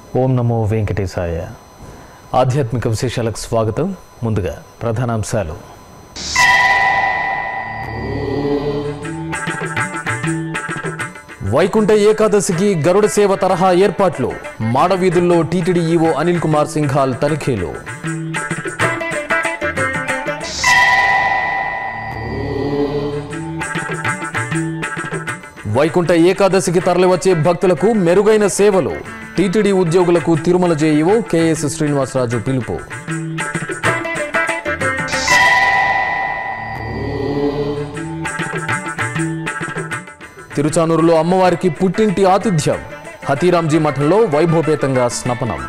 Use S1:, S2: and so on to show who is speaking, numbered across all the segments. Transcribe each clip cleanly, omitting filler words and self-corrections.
S1: ఓం నమో వెంకటేశాయ. ఆధ్యాత్మిక విశేషాలకు స్వాగతం. ముందుగా ప్రధానాంశాలు. వైకుంఠ ఏకాదశికి గరుడ సేవ తరహా ఏర్పాట్లు. మాడవీధుల్లో టీటీడీ ఈవో అనిల్ కుమార్ సింఘాల్ తనిఖీలు. వైకుంఠ ఏకాదశికి తరలివచ్చే భక్తులకు మెరుగైన సేవలు. టీటీడీ ఉద్యోగులకు తిరుమల జేఈఓ కేఎస్ శ్రీనివాసరాజు పిలుపు. తిరుచానూరులో అమ్మవారికి పుట్టింటి ఆతిథ్యం. హతీరాంజీ మఠంలో వైభవపేతంగా స్నపనం.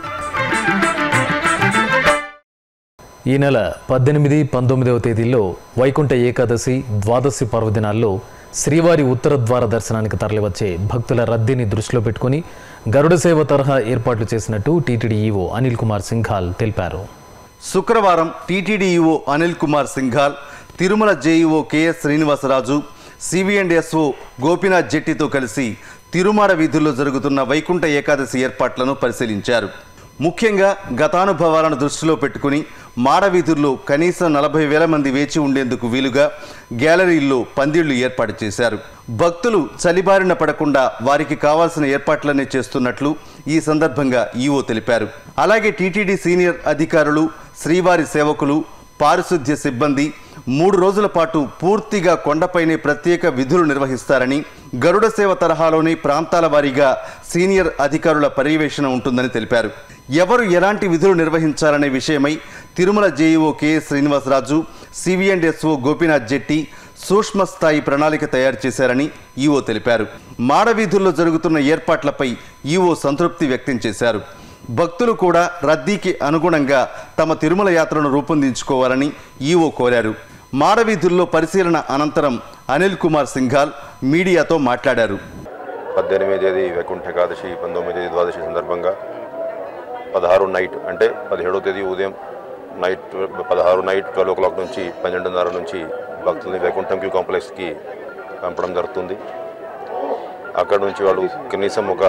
S1: ఈ నెల 18, 19వ తేదీల్లో వైకుంఠ ఏకాదశి, ద్వాదశి పర్వదినాల్లో శ్రీవారి ఉత్తర ద్వార దర్శనానికి తరలివచ్చే భక్తుల రద్దీని దృష్టిలో పెట్టుకుని గరుడ సేవ తరహా ఏర్పాట్లు చేసినట్టు టీటీడీ ఈవో అనిల్ కుమార్ సింఘాల్ తెలిపారు.
S2: శుక్రవారం TTD EO Anil Kumar Singhal, Tirumala JEO KS Srinivasaraju, CV and SO Gopinath జెట్టితో కలిసి తిరుమాడ వీధుల్లో జరుగుతున్న వైకుంఠ ఏకాదశి ఏర్పాట్లను పరిశీలించారు. ముఖ్యంగా గతానుభవాలను దృష్టిలో పెట్టుకుని మాడవీధుల్లో కనీసం 40,000 మంది వేచి ఉండేందుకు వీలుగా గ్యాలరీల్లో పందిళ్లు ఏర్పాటు చేశారు. భక్తులు చలిబారిన పడకుండా వారికి కావాల్సిన ఏర్పాట్లన్నీ చేస్తున్నట్లు ఈ సందర్భంగా ఈవో తెలిపారు. అలాగే టీటీడీ సీనియర్ అధికారులు, శ్రీవారి సేవకులు, పారిశుద్ధ్య సిబ్బంది 3 రోజుల పాటు పూర్తిగా కొండపైనే ప్రత్యేక విధులు నిర్వహిస్తారని, గరుడ సేవ తరహాలోని ప్రాంతాల వారీగా సీనియర్ అధికారుల పర్యవేక్షణ ఉంటుందని తెలిపారు. ఎవరు ఎలాంటి విధులు నిర్వహించాలనే విషయమై Tirumala JEO KS Srinivasaraju, CV and SO Gopinath Jetti సూక్ష్మ స్థాయి ప్రణాళిక తయారు చేశారని ఈవో తెలిపారు. మాడవీధుల్లో జరుగుతున్న ఏర్పాట్లపై ఈవో సంతృప్తి వ్యక్తం చేశారు. భక్తులు కూడా రద్దీకి అనుగుణంగా తమ తిరుమల యాత్రను రూపొందించుకోవాలని ఈవో కోరారు. మాడవీధుల్లో పరిశీలన అనంతరం అనిల్ కుమార్ సింఘాల్ మీడియాతో మాట్లాడారు.
S3: 18వ తేదీ వైకుంఠ ఏకాదశి, 19వ తేదీ ద్వాదశి సందర్భంగా 16 నైట్ అంటే 17వ తేదీ ఉదయం నైట్ 16 నైట్ 12 o'clock నుంచి 12:30 నుంచి భక్తుల్ని వైకుంఠం క్యూ కాంప్లెక్స్కి పంపడం జరుగుతుంది. అక్కడ నుంచి వాళ్ళు కనీసం ఒక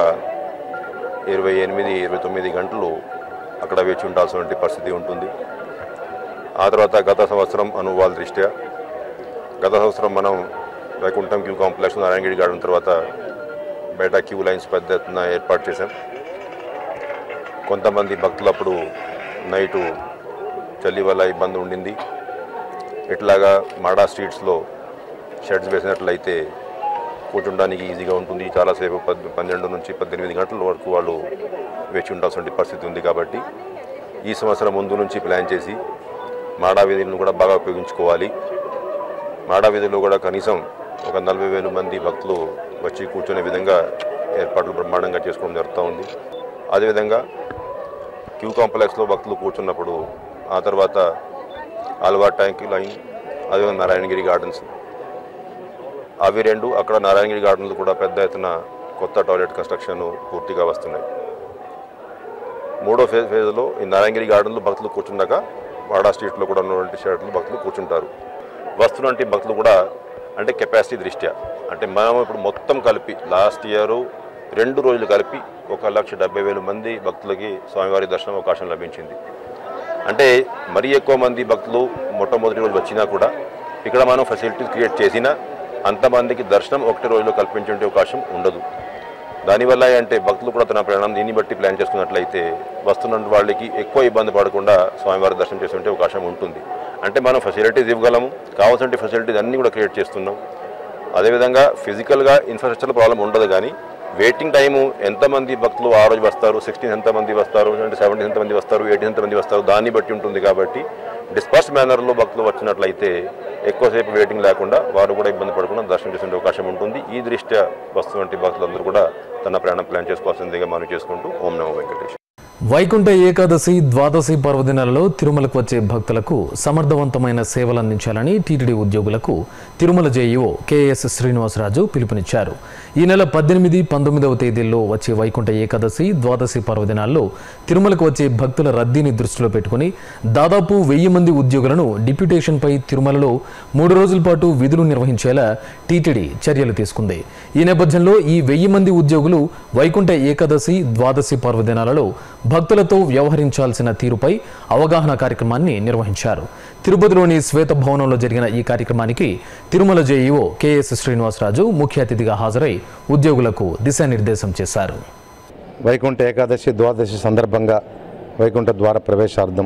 S3: 28-29 గంటలు అక్కడ వేచి ఉండాల్సిన పరిస్థితి ఉంటుంది. ఆ తర్వాత గత సంవత్సరం అనుభవాల దృష్ట్యా గత సంవత్సరం మనం Vaikuntham queue complex, Narayanagiri garden తర్వాత బయట క్యూ లైన్స్ పెద్ద ఎత్తున ఏర్పాటు చేశాం. కొంతమంది భక్తులు అప్పుడు నైటు చలి వల్ల ఇబ్బంది ఉండింది. ఇట్లాగా మాడా స్ట్రీట్స్లో షెడ్స్ వేసినట్లయితే కూర్చుండడానికి ఈజీగా ఉంటుంది. చాలాసేపు 12 నుంచి 18 గంటల వరకు వాళ్ళు వేచి ఉండాల్సిన పరిస్థితి ఉంది. కాబట్టి ఈ సంవత్సరం ముందు నుంచి ప్లాన్ చేసి మాడా వీధులను కూడా బాగా ఉపయోగించుకోవాలి. మాడా వీధుల్లో కూడా కనీసం ఒక 40,000 మంది భక్తులు వచ్చి కూర్చునే విధంగా ఏర్పాట్లు బ్రహ్మాండంగా చేసుకోవడం జరుగుతూ ఉంది. అదేవిధంగా క్యూ కాంప్లెక్స్లో భక్తులు కూర్చున్నప్పుడు ఆ తర్వాత ఆల్వా ట్యాంక్ లైన్, అదేవిధంగా నారాయణగిరి గార్డెన్స్, అవి రెండు. అక్కడ నారాయణగిరి గార్డెన్లు కూడా పెద్ద ఎత్తున కొత్త టాయిలెట్ కన్స్ట్రక్షన్ పూర్తిగా వస్తున్నాయి. 3వ ఫేజ్లో ఈ నారాయణగిరి గార్డెన్లో భక్తులు కూర్చున్నాక వాడా స్ట్రీట్లో కూడా ఉన్నటువంటి షెడ్లు భక్తులు కూర్చుంటారు. వస్తున్నటువంటి భక్తులు కూడా అంటే కెపాసిటీ దృష్ట్యా అంటే మనం ఇప్పుడు మొత్తం కలిపి లాస్ట్ ఇయర్ 2 రోజులు కలిపి 1,70,000 మంది భక్తులకి స్వామివారి దర్శనం అవకాశం లభించింది. అంటే మరీ ఎక్కువ మంది భక్తులు మొట్టమొదటి రోజు వచ్చినా కూడా ఇక్కడ మనం ఫెసిలిటీస్ క్రియేట్ చేసినా అంతమందికి దర్శనం ఒకటి రోజులో కల్పించే అవకాశం ఉండదు. దానివల్ల అంటే భక్తులు కూడా తన ప్రయాణం దీన్ని బట్టి ప్లాన్ చేసుకున్నట్లయితే వస్తున్న వాళ్ళకి ఎక్కువ ఇబ్బంది పడకుండా స్వామివారి దర్శనం చేసే అవకాశం ఉంటుంది. అంటే మనం ఫెసిలిటీస్ ఇవ్వగలము, కావాల్సిన ఫెసిలిటీస్ అన్నీ కూడా క్రియేట్ చేస్తున్నాం. అదేవిధంగా ఫిజికల్గా ఇన్ఫ్రాస్ట్రక్చర్ ప్రాబ్లం ఉండదు. కానీ వెయిటింగ్ టైము ఎంతమంది భక్తులు ఆ రోజు వస్తారు, 16 ఎంతమంది వస్తారు, అంటే 17 ఎంతమంది వస్తారు, 18 ఎంతమంది వస్తారు, దాన్ని బట్టి ఉంటుంది. కాబట్టి డిస్పర్స్ మేనర్లో భక్తులు వచ్చినట్లయితే ఎక్కువసేపు వెయిటింగ్ లేకుండా వారు కూడా ఇబ్బంది పడకుండా దర్శనం చేసే అవకాశం ఉంటుంది. ఈ దృష్ట్యా వస్తున్నటువంటి భక్తులందరూ కూడా తన ప్రయాణం ప్లాన్ చేసుకోవాల్సిందిగా మనం చేసుకుంటూ ఓం నమో వెంకటేశ్వర.
S1: వైకుంఠ ఏకాదశి ద్వాదశి పర్వదినాలలో తిరుమలకు వచ్చే భక్తులకు సమర్థవంతమైన సేవలు అందించాలని టీటీడీ ఉద్యోగులకు తిరుమల జేఈఓ కేఎస్ శ్రీనివాసరాజు పిలుపునిచ్చారు. ఈ నెల 18, 19వ తేదీల్లో వచ్చే వైకుంఠ ఏకాదశి ద్వాదశి పర్వదినాల్లో తిరుమలకు వచ్చే భక్తుల రద్దీని దృష్టిలో పెట్టుకుని దాదాపు 1000 మంది ఉద్యోగులను డిప్యూటేషన్పై తిరుమలలో 3 రోజుల పాటు విధులు నిర్వహించేలా టీటీడీ చర్యలు తీసుకుంది. ఈ నేపథ్యంలో ఈ 1000 మంది ఉద్యోగులు వైకుంఠ ఏకాదశి ద్వాదశి పర్వదినాలలో భక్తులతో వ్యవహరించాల్సిన తీరుపై అవగాహన కార్యక్రమాన్ని నిర్వహించారు. తిరుపతిలోని శ్వేత భవనంలో జరిగిన ఈ కార్యక్రమానికి తిరుమల జేఈఓ కేఎస్ శ్రీనివాసరాజు ముఖ్య అతిథిగా హాజరై ఉద్యోగులకు దిశానిర్దేశం చేశారు.
S4: వైకుంఠ ఏకాదశి ద్వాదశి సందర్భంగా వైకుంఠ ద్వార ప్రవేశార్థం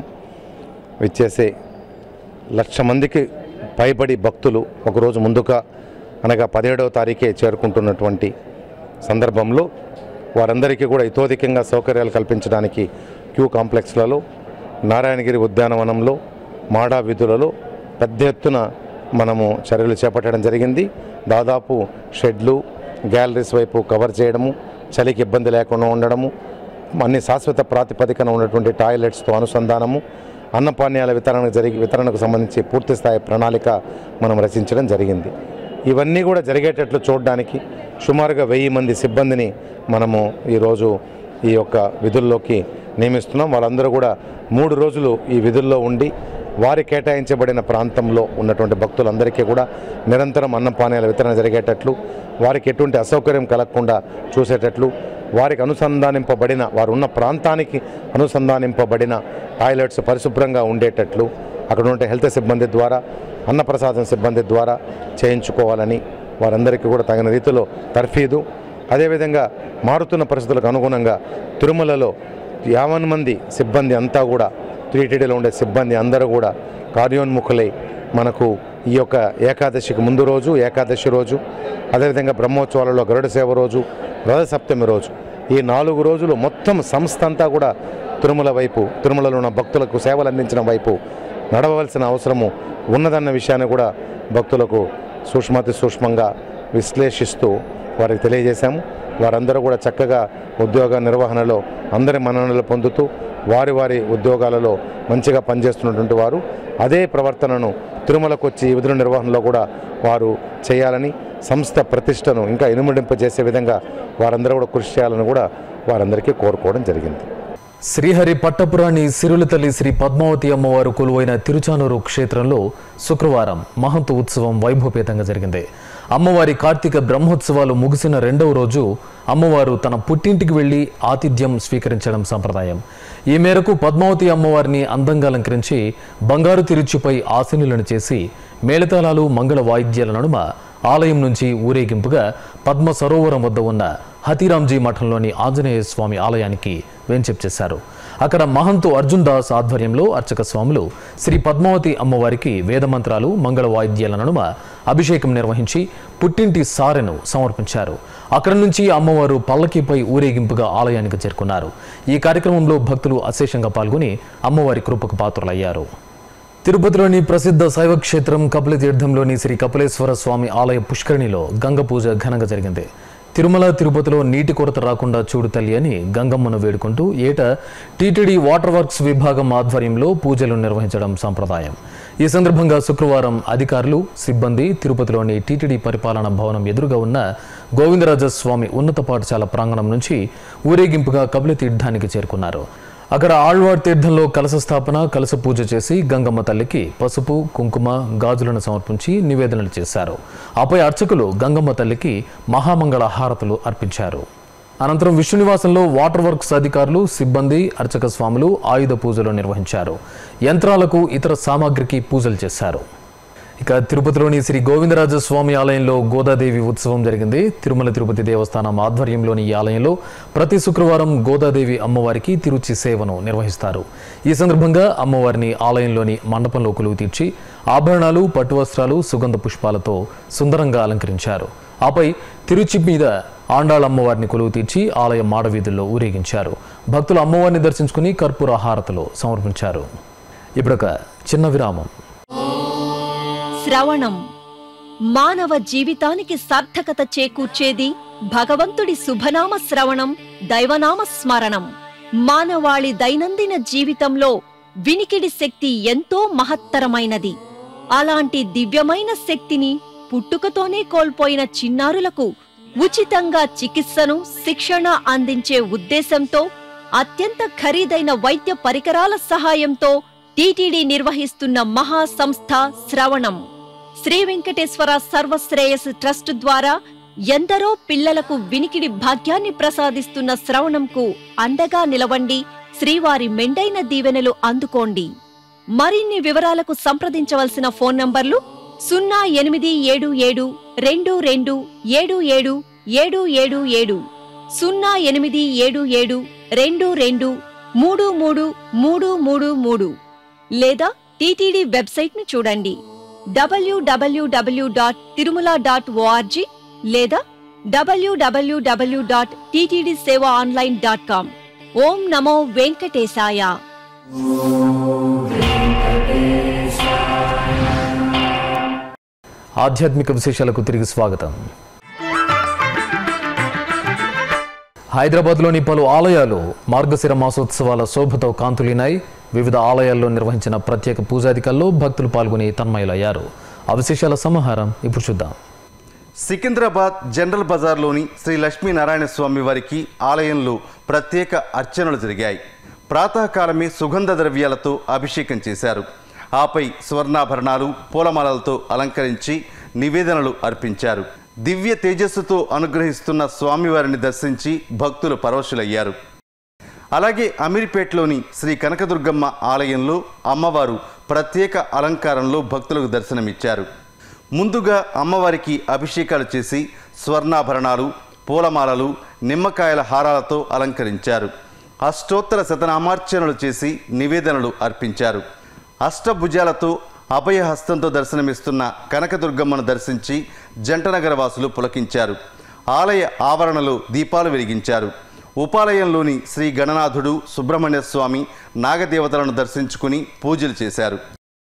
S4: విచ్చేసే 1,00,000 మందికి పైబడి భక్తులు ఒకరోజు ముందుగా అనగా 17వ తారీఖే చేరుకుంటున్నటువంటి సందర్భంలో వారందరికీ కూడా ఇతోధికంగా సౌకర్యాలు కల్పించడానికి క్యూ కాంప్లెక్స్లలో, నారాయణగిరి ఉద్యానవనంలో, మాడా వీధులలో పెద్ద ఎత్తున మనము చర్యలు చేపట్టడం జరిగింది. దాదాపు షెడ్లు, గ్యాలరీస్ వైపు కవర్ చేయడము, చలికి ఇబ్బంది లేకుండా ఉండడము, అన్ని శాశ్వత ప్రాతిపదికన ఉన్నటువంటి టాయిలెట్స్తో అనుసంధానము, అన్నపానీయాల వితరణకు సంబంధించి పూర్తి స్థాయి ప్రణాళిక మనం రచించడం జరిగింది. ఇవన్నీ కూడా జరిగేటట్లు చూడడానికి సుమారుగా 1000 మంది సిబ్బందిని మనము ఈరోజు ఈ యొక్క విధుల్లోకి నియమిస్తున్నాం. వాళ్ళందరూ కూడా 3 రోజులు ఈ విధుల్లో ఉండి వారి కేటాయించబడిన ప్రాంతంలో ఉన్నటువంటి భక్తులందరికీ కూడా నిరంతరం అన్నపానీయాల వితరణ జరిగేటట్లు, వారికి ఎటువంటి అసౌకర్యం కలగకుండా చూసేటట్లు, వారికి అనుసంధానింపబడిన వారు ఉన్న ప్రాంతానికి అనుసంధానింపబడిన టాయిలెట్స్ పరిశుభ్రంగా ఉండేటట్లు అక్కడ ఉండే హెల్త్ సిబ్బంది ద్వారా, అన్నప్రసాదం సిబ్బంది ద్వారా చేయించుకోవాలని వారందరికీ కూడా తగిన రీతిలో తర్ఫీదు, అదేవిధంగా మారుతున్న పరిస్థితులకు అనుగుణంగా తిరుమలలో 50 మంది సిబ్బంది అంతా కూడా టీటీడీలో ఉండే సిబ్బంది అందరూ కూడా కార్యోన్ముఖులై మనకు ఈ యొక్క ఏకాదశికి ముందు రోజు, ఏకాదశి రోజు, అదేవిధంగా బ్రహ్మోత్సవాలలో గరుడ సేవ రోజు, రథసప్తమి రోజు, ఈ 4 రోజులు మొత్తం సంస్థ అంతా కూడా తిరుమల వైపు, తిరుమలలో ఉన్న భక్తులకు సేవలు అందించడం వైపు నడవవలసిన అవసరము ఉన్నదన్న విషయాన్ని కూడా భక్తులకు సూక్ష్మంగా విశ్లేషిస్తూ వారికి తెలియజేశాము. వారందరూ కూడా చక్కగా ఉద్యోగ నిర్వహణలో అందరి మన్ననలు పొందుతూ వారి ఉద్యోగాలలో మంచిగా పనిచేస్తున్నటువంటి వారు అదే ప్రవర్తనను తిరుమలకు వచ్చి విధుల నిర్వహణలో కూడా వారు చేయాలని, సంస్థ ప్రతిష్టను ఇంకా ఇనుమడింపజేసే విధంగా వారందరూ కూడా కృషి చేయాలని కూడా వారందరికీ కోరుకోవడం జరిగింది.
S1: శ్రీహరి పట్టపురాణి సిరుల తల్లి శ్రీ పద్మావతి అమ్మవారు కొలువైన తిరుచానూరు క్షేత్రంలో శుక్రవారం మహంతు ఉత్సవం వైభవపేతంగా జరిగింది. అమ్మవారి కార్తీక బ్రహ్మోత్సవాలు ముగిసిన 2వ రోజు అమ్మవారు తన పుట్టింటికి వెళ్లి ఆతిథ్యం స్వీకరించడం సంప్రదాయం. ఈ మేరకు పద్మావతి అమ్మవారిని అందంగా అలంకరించి బంగారు తిరుచుపై ఆసీనులను చేసి మేళతాళాలు, మంగళ వాయిద్యాల నడుమ ఆలయం నుంచి ఊరేగింపుగా పద్మ సరోవరం వద్ద ఉన్న హతిరాంజీ మఠంలోని ఆంజనేయ స్వామి ఆలయానికి వేంచేశారు. అక్కడ మహంతు అర్జున్ దాస్ ఆధ్వర్యంలో అర్చక స్వాములు శ్రీ పద్మావతి అమ్మవారికి వేదమంత్రాలు, మంగళ వాయిద్యాల నడుమ అభిషేకం నిర్వహించి పుట్టింటి సారెను సమర్పించారు. అక్కడి నుంచి అమ్మవారు పల్లకీపై ఊరేగింపుగా ఆలయానికి చేరుకున్నారు. ఈ కార్యక్రమంలో భక్తులు అశేషంగా పాల్గొని అమ్మవారి కృపకు పాత్రులయ్యారు. తిరుపతిలోని ప్రసిద్ధ శైవ క్షేత్రం కపిలతీర్థంలోని శ్రీ కపిలేశ్వర స్వామి ఆలయ పుష్కరిణిలో గంగ పూజ ఘనంగా జరిగింది. తిరుమల తిరుపతిలో నీటి కొరత రాకుండా చూడు తల్లి అని గంగమ్మను వేడుకుంటూ ఏటా టీటీడీ వాటర్ వర్క్స్ విభాగం ఆధ్వర్యంలో పూజలు నిర్వహించడం సంప్రదాయం. ఈ సందర్భంగా శుక్రవారం అధికారులు, సిబ్బంది తిరుపతిలోని టీటీడీ పరిపాలనా భవనం ఎదురుగా ఉన్న గోవిందరాజస్వామి ఉన్నత పాఠశాల ప్రాంగణం నుంచి ఊరేగింపుగా కపిలతీర్థానికి చేరుకున్నారు. అక్కడ ఆళ్వార్ తీర్థంలో కలశ స్థాపన, కలశ పూజ చేసి గంగమ్మ తల్లికి పసుపు, కుంకుమ, గాజులను సమర్పించి నివేదనలు చేశారు. ఆపై అర్చకులు గంగమ్మ తల్లికి మహామంగళ హారతులు అర్పించారు. అనంతరం విష్ణునివాసంలో వాటర్ వర్క్స్ అధికారులు, సిబ్బంది, అర్చక స్వాములు ఆయుధ పూజలు నిర్వహించారు. యంత్రాలకు, ఇతర సామాగ్రికి పూజలు చేశారు. ఇక తిరుపతిలోని శ్రీ గోవిందరాజస్వామి ఆలయంలో గోదాదేవి ఉత్సవం జరిగింది. తిరుమల తిరుపతి దేవస్థానం ఆధ్వర్యంలోని ఈ ఆలయంలో ప్రతి శుక్రవారం గోదాదేవి అమ్మవారికి తిరుచి సేవను నిర్వహిస్తారు. ఈ సందర్భంగా అమ్మవారిని ఆలయంలోని మండపంలో కొలువు తీర్చి ఆభరణాలు, పట్టు వస్త్రాలు, సుగంధ పుష్పాలతో సుందరంగా అలంకరించారు. ఆపై తిరుచి మీద ఆండాళ్ అమ్మవారిని కొలువు తీర్చి ఆలయ మాడవీధుల్లో ఊరేగించారు. భక్తులు అమ్మవారిని దర్శించుకుని కర్పూర హారతులు సమర్పించారు. ఇప్పుడొక చిన్న విరామం.
S5: శ్రవణం మానవ జీవితానికి సార్థకత చేకూర్చేది భగవంతుడి శుభనామ శ్రవణం, దైవనామ స్మరణం. మానవాళి దైనందిన జీవితంలో వినికిడి శక్తి ఎంతో మహత్తరమైనది. అలాంటి దివ్యమైన శక్తిని పుట్టుకతోనే కోల్పోయిన చిన్నారులకు ఉచితంగా చికిత్సను, శిక్షణ అందించే ఉద్దేశంతో అత్యంత ఖరీదైన వైద్య పరికరాల సహాయంతో టీటీడీ నిర్వహిస్తున్న మహా సంస్థ శ్రవణం. శ్రీ వెంకటేశ్వర సర్వశ్రేయస్ ట్రస్ట్ ద్వారా ఎందరో పిల్లలకు వినికిడి భాగ్యాన్ని ప్రసాదిస్తున్న శ్రవణంకు అండగా నిలవండి. శ్రీవారి మెండైన దీవెనలు అందుకోండి. మరిన్ని వివరాలకు సంప్రదించవలసిన ఫోన్ నంబర్లు 0877 22 77 777, 0877 22 33 లేదా టీటీడీ వెబ్సైట్ను చూడండి www.tirumala.org లేదా www.ttdsevaonline.com. ఓం నమో వెంకటేశాయ.
S1: ఆధ్యాత్మిక విశేషాలకు తిరిగి స్వాగతం. హైదరాబాద్లోని పలు ఆలయాలు మార్గశిర మాసోత్సవాల శోభతో కాంతులినాయి. వివిధ ఆలయాల్లో నిర్వహించిన ప్రత్యేక పూజాధికాల్లో భక్తులు పాల్గొని తన్మయులయ్యారు. ఆ విశేషాల సమాహారం ఇప్పుడు చూద్దాం.
S2: సికింద్రాబాద్ జనరల్ బజార్లోని శ్రీ లక్ష్మీనారాయణ స్వామి వారికి ఆలయంలో ప్రత్యేక అర్చనలు జరిగాయి. ప్రాతకాలమే సుగంధ ద్రవ్యాలతో అభిషేకం చేశారు. ఆపై స్వర్ణాభరణాలు, పూలమాలలతో అలంకరించి నివేదనలు అర్పించారు. దివ్య తేజస్సుతో అనుగ్రహిస్తున్న స్వామివారిని దర్శించి భక్తులు పరవశులయ్యారు. అలాగే అమీర్పేటలోని శ్రీ కనకదుర్గమ్మ ఆలయంలో అమ్మవారు ప్రత్యేక అలంకారంలో భక్తులకు దర్శనమిచ్చారు. ముందుగా అమ్మవారికి అభిషేకాలు చేసి స్వర్ణాభరణాలు, పూలమాలలు, నిమ్మకాయల హారాలతో అలంకరించారు. అష్టోత్తర శతనామార్చనలు చేసి నివేదనలు అర్పించారు. అష్టభుజాలతో అభయహస్తంతో దర్శనమిస్తున్న కనకదుర్గమ్మను దర్శించి జంటనగర వాసులు పులకించారు. ఆలయ ఆవరణలో దీపాలు వెలిగించారు. ఉపాలయంలోని శ్రీ గణనాథుడు, సుబ్రహ్మణ్య స్వామి, నాగదేవతలను దర్శించుకుని పూజలు చేశారు.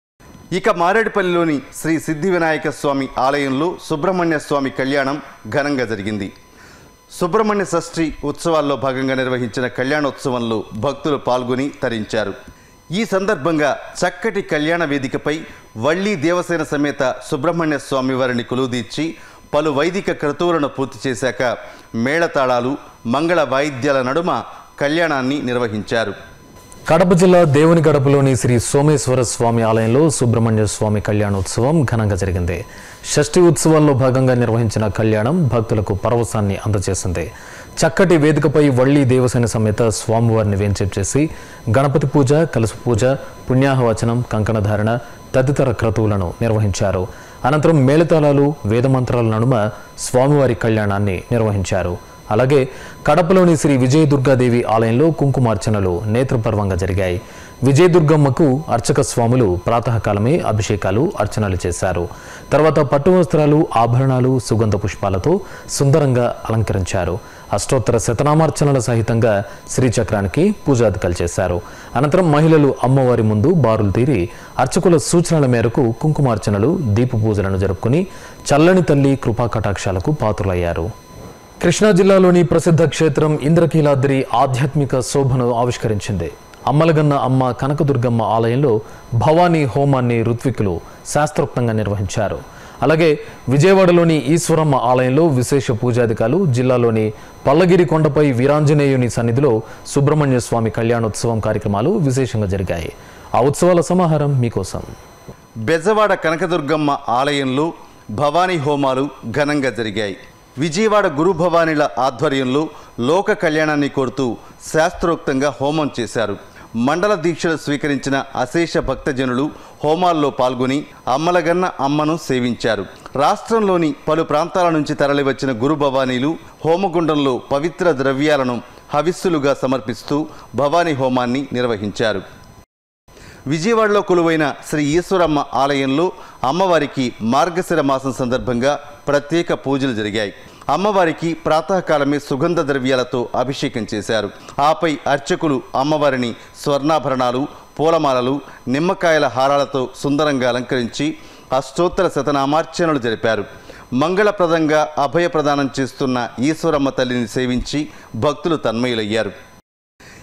S2: ఇక మారేడుపల్లిలోని శ్రీ సిద్ధి వినాయక స్వామి ఆలయంలో సుబ్రహ్మణ్య స్వామి కళ్యాణం ఘనంగా జరిగింది. సుబ్రహ్మణ్య షష్ఠి ఉత్సవాల్లో భాగంగా నిర్వహించిన కళ్యాణోత్సవంలో భక్తులు పాల్గొని తరించారు. ఈ సందర్భంగా చక్కటి కళ్యాణ వేదికపై వళ్ళీ దేవసేన సమేత సుబ్రహ్మణ్య స్వామి వారిని కొలువుదీర్చి పలు వైదిక క్రతువులను పూర్తి చేశాక మేళతాళాలు, మంగళ వాయిద్యాల నడుమ కళ్యాణాన్ని నిర్వహించారు.
S1: కడప జిల్లా దేవుని గడపలోని శ్రీ సోమేశ్వర స్వామి ఆలయంలో సుబ్రహ్మణ్య స్వామి కళ్యాణోత్సవం ఘనంగా జరిగింది. షష్ఠి ఉత్సవాల్లో భాగంగా నిర్వహించిన కళ్యాణం భక్తులకు పరవశాన్ని అందజేసింది. చక్కటి వేదికపై వళ్ళీ దేవసేన సమేత స్వామివారిని వేంచేపు చేసి గణపతి పూజ, కలశ పూజ, పుణ్యాహవచనం, కంకణధారణ తదితర క్రతువులను నిర్వహించారు. అనంతరం మేళతాళాలు, వేదమంత్రాల నడుమ స్వామివారి కళ్యాణాన్ని నిర్వహించారు. అలాగే కడపలోని శ్రీ విజయదుర్గాదేవి ఆలయంలో కుంకుమార్చనలు నేత్రపర్వంగా జరిగాయి. విజయదుర్గమ్మకు అర్చక స్వాములు ప్రాతకాలమే అభిషేకాలు, అర్చనలు చేశారు. తర్వాత పట్టు వస్త్రాలు, ఆభరణాలు, సుగంధ పుష్పాలతో సుందరంగా అలంకరించారు. అష్టోత్తర శతనామార్చనల సహితంగా శ్రీచక్రానికి పూజాధికాలు చేశారు. అనంతరం మహిళలు అమ్మవారి ముందు బారులు తీరి అర్చకుల సూచనల మేరకు కుంకుమార్చనలు, దీప పూజలను జరుపుకుని చల్లని తల్లి కృపా కటాక్షాలకు పాత్రులయ్యారు. కృష్ణా జిల్లాలోని ప్రసిద్ధ క్షేత్రం ఇంద్రకీలాద్రి ఆధ్యాత్మిక శోభను ఆవిష్కరించింది. అమ్మలగన్న అమ్మ కనకదుర్గమ్మ ఆలయంలో భవానీ హోమాన్ని ఋత్వికులు శాస్త్రోక్తంగా నిర్వహించారు. అలాగే విజయవాడలోని ఈశ్వరమ్మ ఆలయంలో విశేష పూజాధికాలు, జిల్లాలోని పల్లగిరి కొండపై వీరాంజనేయుని సన్నిధిలో సుబ్రహ్మణ్య స్వామి కళ్యాణోత్సవం కార్యక్రమాలు విశేషంగా జరిగాయి. ఆ ఉత్సవాల సమాహారం మీకోసం.
S2: బెజవాడ కనకదుర్గమ్మ ఆలయంలో భవానీ హోమాలు ఘనంగా జరిగాయి. విజయవాడ గురు భవానీల ఆధ్వర్యంలో లోక కళ్యాణాన్ని కోరుతూ శాస్త్రోక్తంగా హోమం చేశారు. మండల దీక్షలు స్వీకరించిన అశేష భక్తజనులు హోమాల్లో పాల్గొని అమ్మలగన్న అమ్మను సేవించారు. రాష్ట్రంలోని పలు ప్రాంతాల నుంచి తరలివచ్చిన గురు భవానీలు హోమగుండంలో పవిత్ర ద్రవ్యాలను హవిస్సులుగా సమర్పిస్తూ భవానీ హోమాన్ని నిర్వహించారు. విజయవాడలో కొలువైన శ్రీ ఈశ్వరమ్మ ఆలయంలో అమ్మవారికి మార్గశిర మాసం సందర్భంగా ప్రత్యేక పూజలు జరిగాయి. అమ్మవారికి ప్రాతకాలమే సుగంధ ద్రవ్యాలతో అభిషేకం చేశారు. ఆపై అర్చకులు అమ్మవారిని స్వర్ణాభరణాలు, పూలమాలలు, నిమ్మకాయల హారాలతో సుందరంగా అలంకరించి అష్టోత్తర శతనామార్చనలు జరిపారు. మంగళప్రదంగా అభయ ప్రదానం చేస్తున్న ఈశ్వరమ్మ తల్లిని సేవించి భక్తులు తన్మయులయ్యారు.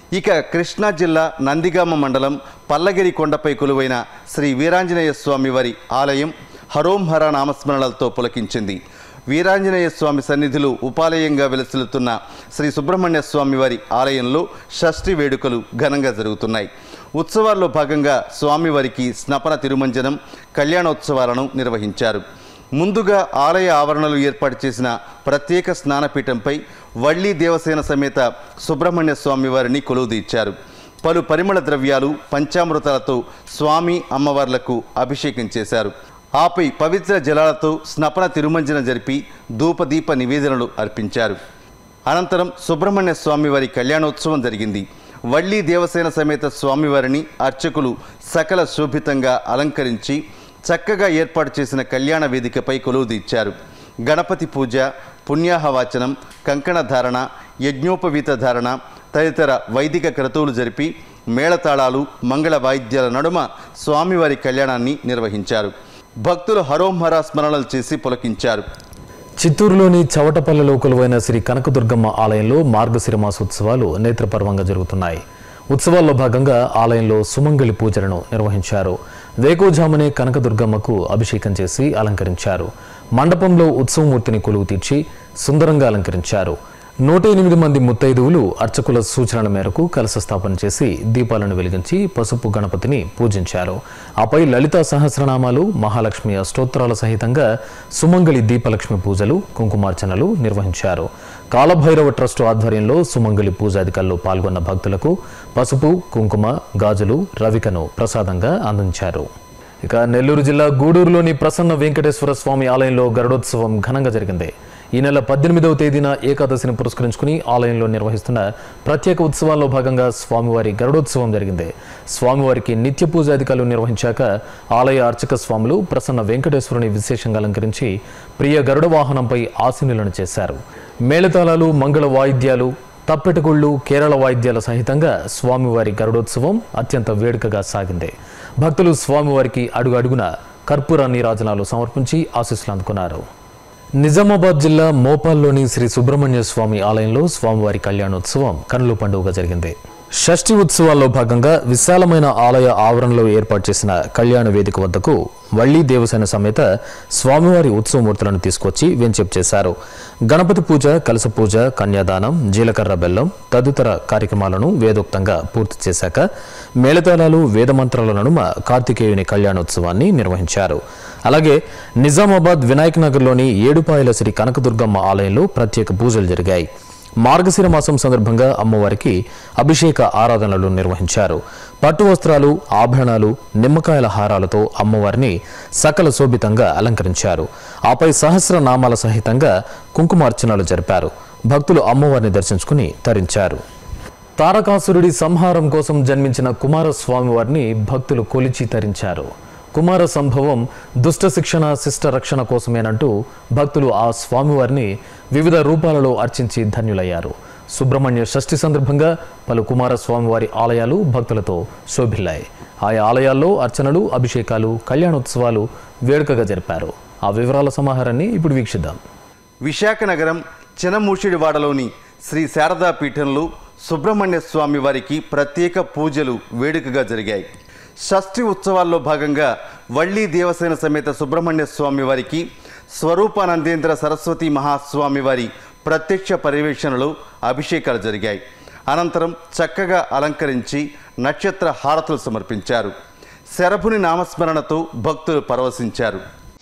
S2: ఇక కృష్ణా జిల్లా నందిగామ మండలం పల్లగిరి కొండపై కొలువైన శ్రీ వీరాంజనేయ స్వామి వారి ఆలయం హరోం హర నామస్మరణలతో పులకించింది. వీరాంజనేయ స్వామి సన్నిధులు ఉపాలయంగా వెలసిల్లుతున్న శ్రీ సుబ్రహ్మణ్య స్వామి వారి ఆలయంలో షష్ఠి వేడుకలు ఘనంగా జరుగుతున్నాయి. ఉత్సవాల్లో భాగంగా స్వామివారికి స్నపన తిరుమంజనం, కళ్యాణోత్సవాలను నిర్వహించారు. ముందుగా ఆలయ ఆవరణలు ఏర్పాటు చేసిన ప్రత్యేక స్నానపీఠంపై వళ్ళీ దేవసేన సమేత సుబ్రహ్మణ్య స్వామి వారిని కొలువుదీర్చారు. పలు పరిమళ ద్రవ్యాలు, పంచామృతాలతో స్వామి అమ్మవార్లకు అభిషేకం చేశారు. ఆపై పవిత్ర జలాలతో స్నపన తిరుమంజన జరిపి ధూపదీప నివేదనలు అర్పించారు. అనంతరం సుబ్రహ్మణ్య స్వామివారి కళ్యాణోత్సవం జరిగింది. వళ్ళీ దేవసేన సమేత స్వామివారిని అర్చకులు సకల శోభితంగా అలంకరించి చక్కగా ఏర్పాటు చేసిన కళ్యాణ వేదికపై కొలువుదీర్చారు. గణపతి పూజ, పుణ్యాహవాచనం, కంకణ ధారణ, యజ్ఞోపవీత ధారణ తదితర వైదిక క్రతువులు జరిపి మేళతాళాలు, మంగళ వాయిద్యాల నడుమ స్వామివారి కళ్యాణాన్ని నిర్వహించారు. భక్తులు హరోంహర స్మరణలు చేసి పులకించారు.
S1: చిత్తూరులోని చవటపల్లెలో కొలువైన శ్రీ కనకదుర్గమ్మ ఆలయంలో మార్గశిర మాసోత్సవాలు నేత్రపర్వంగా జరుగుతున్నాయి. ఉత్సవాల్లో భాగంగా ఆలయంలో సుమంగళి పూజలను నిర్వహించారు. వేకోజామునే కనకదుర్గమ్మకు అభిషేకం చేసి అలంకరించారు. మండపంలో ఉత్సవమూర్తిని కొలువు తీర్చి సుందరంగా అలంకరించారు. 108 మంది ముత్తైదువులు అర్చకుల సూచనల మేరకు కలశ స్థాపన చేసి దీపాలను వెలిగించి పసుపు గణపతిని పూజించారు. ఆపై లలితా సహస్రనామాలు, మహాలక్ష్మి అష్టోత్తరాల సహితంగా సుమంగళి దీపలక్ష్మి పూజలు, కుంకుమార్చనలు నిర్వహించారు. కాలభైరవ ట్రస్టు ఆధ్వర్యంలో సుమంగళి పూజాధికారులు పాల్గొన్న భక్తులకు పసుపు, కుంకుమ, గాజులు, రవికను ప్రసాదంగా అందించారు. ఇక నెల్లూరు జిల్లా గూడూరులోని ప్రసన్న వెంకటేశ్వర స్వామి ఆలయంలో గరుడోత్సవం ఘనంగా జరిగింది. ఈ నెల 18వ తేదీన ఏకాదశిని పురస్కరించుకుని ఆలయంలో నిర్వహిస్తున్న ప్రత్యేక ఉత్సవాల్లో భాగంగా స్వామివారి గరుడోత్సవం జరిగింది. స్వామివారికి నిత్య పూజాధికారులు నిర్వహించాక ఆలయ అర్చక స్వాములు ప్రసన్న వెంకటేశ్వరుని విశేషంగా అలంకరించి ప్రియ గరుడ వాహనంపై ఆసీనులను చేశారు. మేళతాళాలు, మంగళ వాయిద్యాలు, తప్పెటగుళ్ళు, కేరళ వాయిద్యాల సహితంగా స్వామివారి గరుడోత్సవం అత్యంత వేడుకగా సాగింది. భక్తులు స్వామివారికి అడుగడుగున కర్పూర నీరాజనాలు సమర్పించి ఆశీస్సులు అందుకున్నారు. నిజామాబాద్ జిల్లా మోపాల్లోని శ్రీ సుబ్రహ్మణ్య స్వామి ఆలయంలో స్వామివారి కళ్యాణోత్సవం కన్నుల పండుగగా జరిగింది. షష్ఠి ఉత్సవాల్లో భాగంగా విశాలమైన ఆలయ ఆవరణలో ఏర్పాటు చేసిన కళ్యాణ వేదిక వద్దకు వళ్ళీ దేవసేన సమేత స్వామివారి ఉత్సవమూర్తులను తీసుకొచ్చి వెంచేపు చేశారు. గణపతి పూజ, కలశ పూజ, కన్యాదానం, జీలకర్ర బెల్లం తదితర కార్యక్రమాలను వేదోక్తంగా పూర్తి చేశాక మేళతాళాలు, వేదమంత్రాల నడుమ కార్తికేయుని కళ్యాణోత్సవాన్ని నిర్వహించారు. అలాగే నిజామాబాద్ వినాయక్ నగర్లోని ఏడుపాయల శ్రీ కనకదుర్గమ్మ ఆలయంలో ప్రత్యేక పూజలు జరిగాయి. మార్గశిర మాసం సందర్భంగా అమ్మవారికి అభిషేక ఆరాధనలు నిర్వహించారు. పట్టు వస్త్రాలు, ఆభరణాలు, నిమ్మకాయల హారాలతో అమ్మవారిని సకల శోభితంగా అలంకరించారు. ఆపై సహస్రనామాల సహితంగా కుంకుమార్చనలు జరిపారు. భక్తులు అమ్మవారిని దర్శించుకుని తరించారు. తారకాసురుడి సంహారం కోసం జన్మించిన కుమారస్వామి వారిని భక్తులు కొలిచి తరించారు. కుమార సంభవం దుష్ట శిక్షణ, శిష్ట రక్షణ కోసమేనంటూ భక్తులు ఆ స్వామివారిని వివిధ రూపాలలో అర్చించి ధన్యులయ్యారు. సుబ్రహ్మణ్య షష్ఠి సందర్భంగా పలు కుమారస్వామివారి ఆలయాలు భక్తులతో శోభిల్లాయి. ఆయా ఆలయాల్లో అర్చనలు, అభిషేకాలు, కళ్యాణోత్సవాలు వేడుకగా జరిపారు. ఆ వివరాల సమాహారాన్ని ఇప్పుడు వీక్షిద్దాం.
S2: విశాఖ నగరం చినమూషిడివాడలోని శ్రీ శారదా పీఠంలో సుబ్రహ్మణ్య స్వామి వారికి ప్రత్యేక పూజలు వేడుకగా జరిగాయి. షష్ఠి ఉత్సవాల్లో భాగంగా వళ్ళీ దేవసేన సమేత సుబ్రహ్మణ్య స్వామి వారికి స్వరూపానందేంద్ర సరస్వతి మహాస్వామి వారి ప్రత్యక్ష పర్యవేక్షణలో అభిషేకాలు జరిగాయి. అనంతరం చక్కగా అలంకరించి నక్షత్ర హారతులు సమర్పించారు. శరభుని నామస్మరణతో భక్తులు పరవశించారు.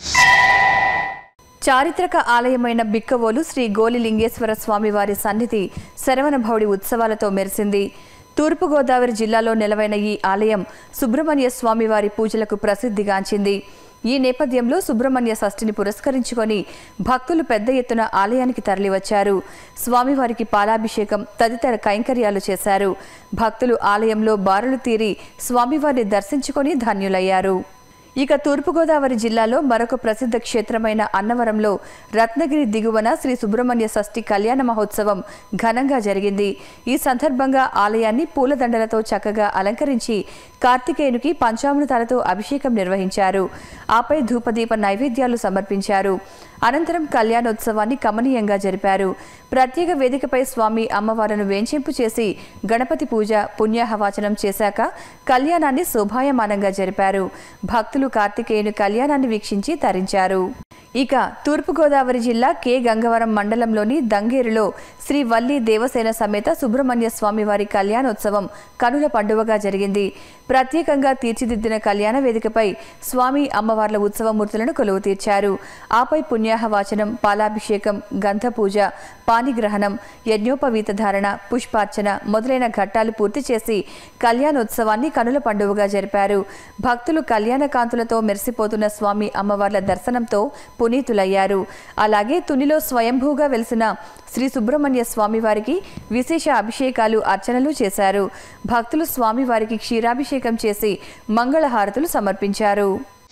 S6: చారిత్రక ఆలయమైన బిక్కవోలు శ్రీ గోలిలింగేశ్వర స్వామివారి సన్నిధి శరవణభౌడి ఉత్సవాలతో మెరిసింది. తూర్పుగోదావరి జిల్లాలో నెలవైన ఈ ఆలయం సుబ్రహ్మణ్య స్వామివారి పూజలకు ప్రసిద్ధిగాంచింది. ఈ నేపథ్యంలో సుబ్రహ్మణ్య షష్ఠిని పురస్కరించుకొని భక్తులు పెద్ద ఎత్తున ఆలయానికి తరలివచ్చారు. స్వామివారికి పాలాభిషేకం తదితర కైంకర్యాలు చేశారు. భక్తులు ఆలయంలో బారులు తీరి స్వామివారిని దర్శించుకొని ధన్యులయ్యారు. ఇక తూర్పుగోదావరి జిల్లాలో మరొక ప్రసిద్ధ క్షేత్రమైన అన్నవరంలో రత్నగిరి దిగువన శ్రీ సుబ్రహ్మణ్య షష్ఠి కళ్యాణ మహోత్సవం ఘనంగా జరిగింది. ఈ సందర్భంగా ఆలయాన్ని పూలదండలతో చక్కగా అలంకరించి కార్తికేయునికి పంచామృతాలతో అభిషేకం నిర్వహించారు. ఆపై ధూపదీప నైవేద్యాలు సమర్పించారు. అనంతరం కళ్యాణోత్సవాన్ని కమనీయంగా జరిపారు. ప్రత్యేక వేదికపై స్వామి అమ్మవార్లను వేంచేంపు చేసి గణపతి పూజ, పుణ్యాహవాచనం చేశాక కళ్యాణాన్ని శోభాయమానంగా జరిపారు. భక్తులు కార్తికేయుని కళ్యాణాన్ని వీక్షించి తరించారు. ఇక తూర్పుగోదావరి జిల్లా కె గంగవరం మండలంలోని దంగేరులో శ్రీ వల్లి దేవసేన సమేత సుబ్రహ్మణ్య స్వామి వారి కళ్యాణోత్సవం కనుల పండువగా జరిగింది. ప్రత్యేకంగా తీర్చిదిద్దిన కళ్యాణ వేదికపై స్వామి అమ్మవార్ల ఉత్సవమూర్తులను కొలువు తీర్చారు. ఆపై పుణ్యాహవాచనం, పాలాభిషేకం, గంధ పూజ, పానిగ్రహణం, యజ్ఞోపవీత ధారణ, పుష్పార్చన మొదలైన ఘట్టాలు పూర్తి చేసి కళ్యాణోత్సవాన్ని కనుల పండువగా జరిపారు. భక్తులు కళ్యాణ కాంతులతో మెరిసిపోతున్న స్వామి అమ్మవార్ల దర్శనంతో పునీతులయ్యారు. అలాగే తునిలో స్వయంభూగా వెలిసిన శ్రీ సుబ్రహ్మణ్య స్వామివారికి విశేష అభిషేకాలు, అర్చనలు చేశారు. భక్తులు స్వామివారికి క్షీరాభిషేకం చేసి మంగళహారతులు సమర్పించారు.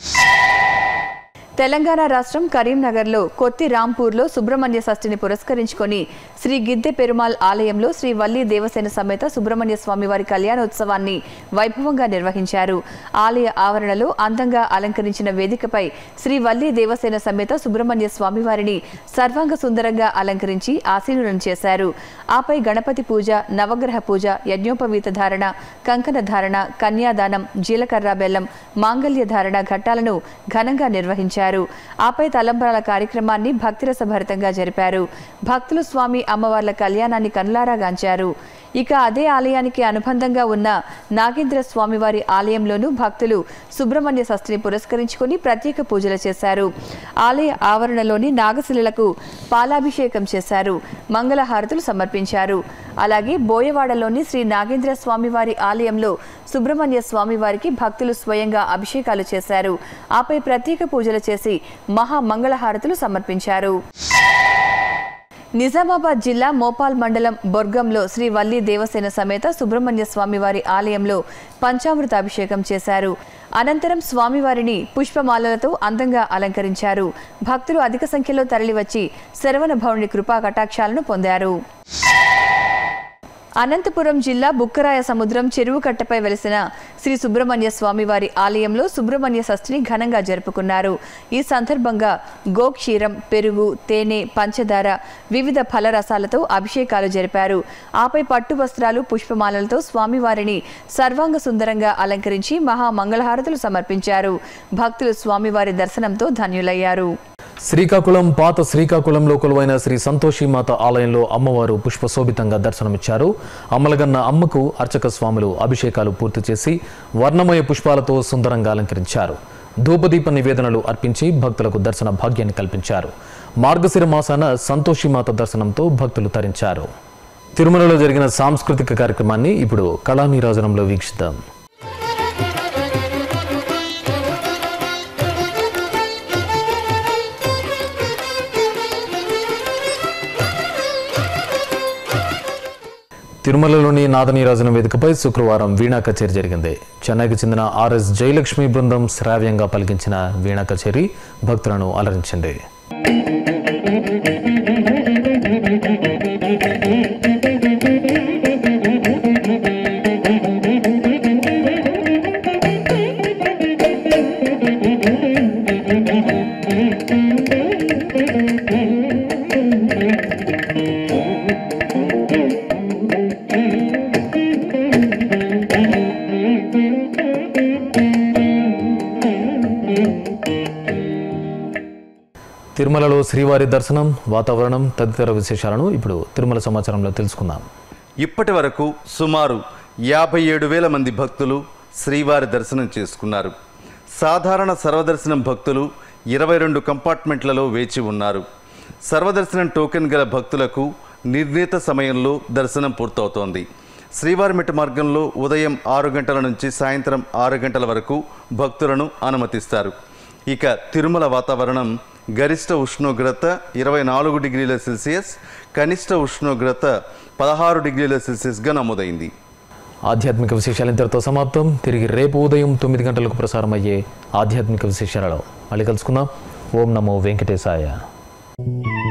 S6: తెలంగాణ రాష్ట్రం కరీంనగర్లో కొత్తి రాంపూర్లో సుబ్రహ్మణ్య షష్ఠిని పురస్కరించుకొని శ్రీ గిద్దె పెరుమాల్ ఆలయంలో శ్రీ వల్లి దేవసేన సమేత సుబ్రహ్మణ్య స్వామివారి కళ్యాణోత్సవాన్ని వైభవంగా నిర్వహించారు. ఆలయ ఆవరణలో అందంగా అలంకరించిన వేదికపై శ్రీ వల్లి దేవసేన సమేత సుబ్రహ్మణ్య స్వామివారిని సర్వాంగ సుందరంగా అలంకరించి ఆసీనులను చేశారు. ఆపై గణపతి పూజ, నవగ్రహ పూజ, యజ్ఞోపవీత ధారణ, కంకణ ధారణ, కన్యాదానం, జీలకర్ర బెల్లం, మాంగళ్య ధారణ ఘట్టాలను ఘనంగా నిర్వహించారు. ఆపై తలంబ్రాల కార్యక్రమాన్ని భక్తిరసభరితంగా జరిపారు. భక్తులు స్వామి అమ్మవార్ల కళ్యాణాన్ని కనులారా గాంచారు. ఇక అదే ఆలయానికి అనుబంధంగా ఉన్న నాగేంద్ర స్వామివారి ఆలయంలోనూ భక్తులు సుబ్రహ్మణ్య షష్ఠిని పురస్కరించుకుని ప్రత్యేక పూజలు చేశారు. ఆలయ ఆవరణలోని నాగశిలలకు పాలాభిషేకం చేశారు. మంగళహారతులు సమర్పించారు. అలాగే బోయవాడలోని శ్రీ నాగేంద్ర స్వామివారి ఆలయంలో సుబ్రహ్మణ్య స్వామివారికి భక్తులు స్వయంగా అభిషేకాలు చేశారు. ఆపై ప్రత్యేక పూజలు చేసి మహా మంగళహారతులు సమర్పించారు. నిజామాబాద్ జిల్లా మోపాల్ మండలం బొర్గంలో శ్రీ వల్లి దేవసేన సమేత సుబ్రహ్మణ్య స్వామివారి ఆలయంలో పంచామృత అభిషేకం చేశారు. అనంతరం స్వామివారిని పుష్పమాలలతో అందంగా అలంకరించారు. భక్తులు అధిక సంఖ్యలో తరలివచ్చి శరవణ భవుని కృపా కటాక్షాలను పొందారు. అనంతపురం జిల్లా బుక్కరాయ సముద్రం చెరువు కట్టపై వెలిసిన శ్రీ సుబ్రహ్మణ్య స్వామివారి ఆలయంలో సుబ్రహ్మణ్య షష్ఠిని ఘనంగా జరుపుకున్నారు. ఈ సందర్భంగా గోక్షీరం, పెరుగు, తేనె, పంచదార, వివిధ ఫలరసాలతో అభిషేకాలు జరిపారు. ఆపై పట్టు వస్త్రాలు, పుష్పమాలలతో స్వామివారిని సర్వాంగ సుందరంగా అలంకరించి మహా మంగళహారతులు సమర్పించారు. భక్తులు స్వామివారి దర్శనంతో ధన్యులయ్యారు.
S1: శ్రీకాకుళం పాత శ్రీకాకుళంలో కొలువైన శ్రీ సంతోషిమాత ఆలయంలో అమ్మవారు పుష్పశోభితంగా దర్శనమిచ్చారు. అమ్మలగన్న అమ్మకు అర్చక స్వాములు అభిషేకాలు పూర్తి చేసి వర్ణమయ పుష్పాలతో సుందరంగా అలంకరించారు. ధూపదీప నివేదనలు అర్పించి భక్తులకు దర్శన భాగ్యాన్ని కల్పించారు. మార్గశిర మాసాన సంతోషిమాత దర్శనంతో భక్తులు తరించారు. తిరుమలలో జరిగిన సాంస్కృతిక కార్యక్రమాన్ని ఇప్పుడు కళానీరాజనంలో వీక్షిద్దాం. తిరుమలలోని నాదనీరాజనం వేదికపై శుక్రవారం వీణా కచేరీ జరిగింది. చెన్నైకి చెందిన ఆర్ఎస్ జయలక్ష్మి బృందం శ్రావ్యంగా పలికించిన వీణా కచేరీ భక్తులను అలరించింది. తిరుమలలో శ్రీవారి దర్శనం, వాతావరణం తదితర విశేషాలను ఇప్పుడు తిరుమల సమాచారంలో తెలుసుకుందాం.
S2: ఇప్పటి వరకు సుమారు 57,000 మంది భక్తులు శ్రీవారి దర్శనం చేసుకున్నారు. సాధారణ సర్వదర్శనం భక్తులు 22 కంపార్ట్మెంట్లలో వేచి ఉన్నారు. సర్వదర్శనం టోకెన్ గల భక్తులకు నిర్ణీత సమయంలో దర్శనం పూర్తవుతోంది. శ్రీవారిమెట్ట మార్గంలో ఉదయం 6 గంటల నుంచి సాయంత్రం 6 గంటల వరకు భక్తులను అనుమతిస్తారు. ఇక తిరుమల వాతావరణం గరిష్ట ఉష్ణోగ్రత 24 డిగ్రీల సెల్సియస్, కనిష్ట ఉష్ణోగ్రత 16 డిగ్రీల సెల్సియస్గా నమోదైంది.
S1: ఆధ్యాత్మిక విశేషాలు ఇంతటితో సమాప్తం. తిరిగి రేపు ఉదయం 9 గంటలకు ప్రసారం అయ్యే ఆధ్యాత్మిక విశేషాలలో మళ్ళీ కలుసుకుందాం. ఓం నమో వెంకటేశాయ.